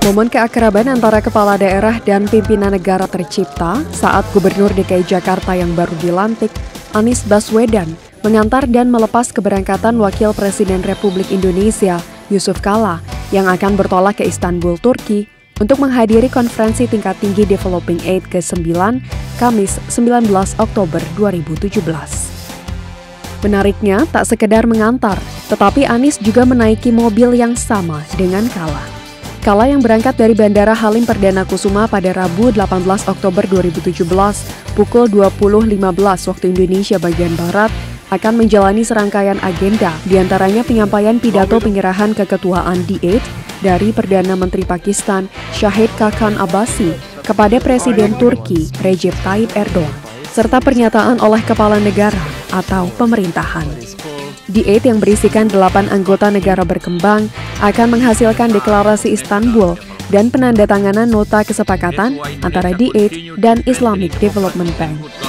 Momen keakraban antara kepala daerah dan pimpinan negara tercipta saat Gubernur DKI Jakarta yang baru dilantik, Anies Baswedan, mengantar dan melepas keberangkatan Wakil Presiden Republik Indonesia, Yusuf Kala, yang akan bertolak ke Istanbul, Turki, untuk menghadiri konferensi tingkat tinggi Developing Aid ke-9, Kamis 19 Oktober 2017. Menariknya, tak sekedar mengantar, tetapi Anies juga menaiki mobil yang sama dengan Kala. Kala yang berangkat dari Bandara Halim Perdana Kusuma pada Rabu 18 Oktober 2017 pukul 20.15 waktu Indonesia bagian Barat akan menjalani serangkaian agenda, diantaranya penyampaian pidato penyerahan keketuaan D8 dari Perdana Menteri Pakistan Shahid Khaqan Abbasi kepada Presiden Turki Recep Tayyip Erdogan, serta pernyataan oleh kepala negara atau pemerintahan. D8 yang berisikan 8 anggota negara berkembang akan menghasilkan deklarasi Istanbul dan penandatanganan nota kesepakatan antara D8 dan Islamic Development Bank.